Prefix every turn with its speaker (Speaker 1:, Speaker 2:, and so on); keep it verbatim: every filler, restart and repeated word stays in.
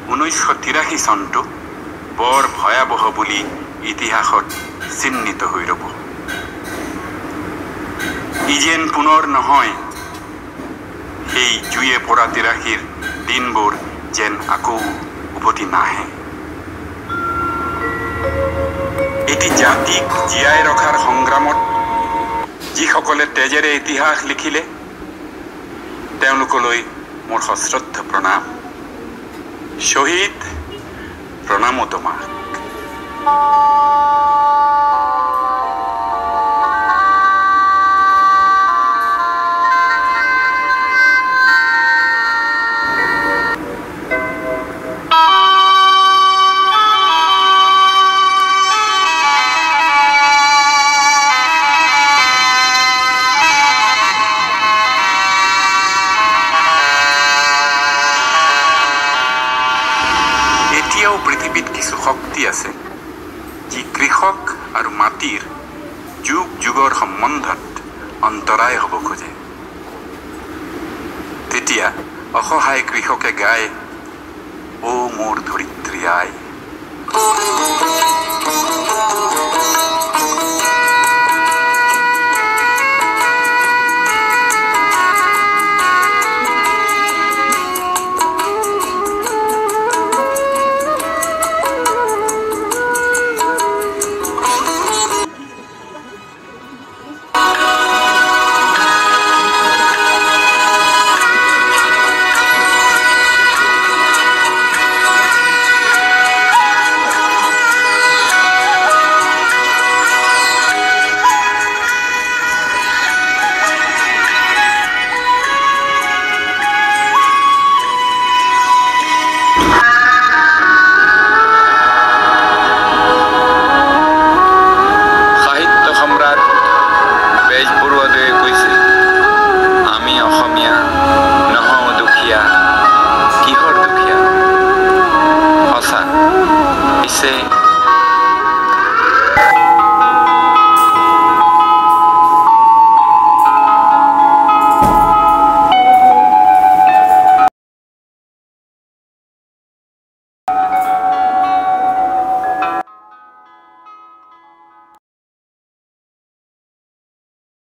Speaker 1: ঊনৈছশ তিৰাশী চনটো বৰ ভয়াৱহ বুলি ইতিহাসত চিহ্নিত হৈ ৰ'ব। ই যেন পুনৰ নহয়, সেই জুয়ে পৰা তিৰাশীৰ দিনবোৰ যেন আকৌ উভতি নাহে। এটি জাতিক জীয়াই ৰখাৰ সংগ্ৰামত যিসকলে তেজেৰে ইতিহাস লিখিলে, তেওঁলোকলৈ মোৰ সশ্ৰদ্ধ প্ৰণাম। শ্বহীদ, প্ৰণামো তোমাক। এতিয়াও পৃথিৱীত কিছু শক্তি আছে যি কৃষক আৰু মাটিৰ যুগ যুগৰ সম্বন্ধত অন্তৰায় হ'ব খোজে। তেতিয়া অসহায় কৃষকে গায়, অ' মোৰ ধৰিত্ৰী আই।